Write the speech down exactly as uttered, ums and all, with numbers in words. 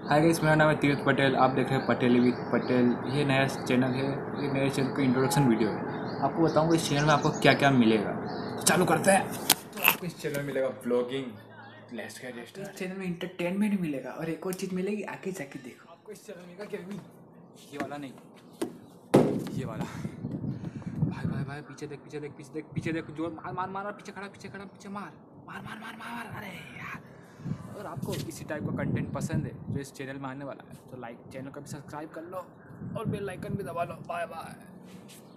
Hi guys, मेरा नाम है तीर्थ पटेल। आप देख रहे हैं पटेल विद पटेल। ये नया चैनल है, ये नए चैनल का इंट्रोडक्शन वीडियो है। आपको बताऊंगा इस चैनल में आपको क्या क्या मिलेगा। तो चालू करते हैं। तो आपको इस चैनल में मिलेगा ब्लॉगिंग, लेट्स गेट स्टार्टेड। इस चैनल में इंटरटेनमेंट मिलेगा और एक और चीज़ मिलेगी, आगे जाके देखो। आपको इस चैनल में मिलेगा गेमिंग, ये वाला नहीं, ये वाला। भाई भाई भाई पीछे देख, पीछे देख, पीछे देख, पीछे देख, जोर मार मार मार, पीछे खड़ा, पीछे खड़ा, पीछे मार मार मार मार मार। अरे यार, अगर आपको इसी टाइप का कंटेंट पसंद है जो इस चैनल में आने वाला है तो लाइक चैनल को भी सब्सक्राइब कर लो और बेल आइकन भी दबा लो। Bye bye.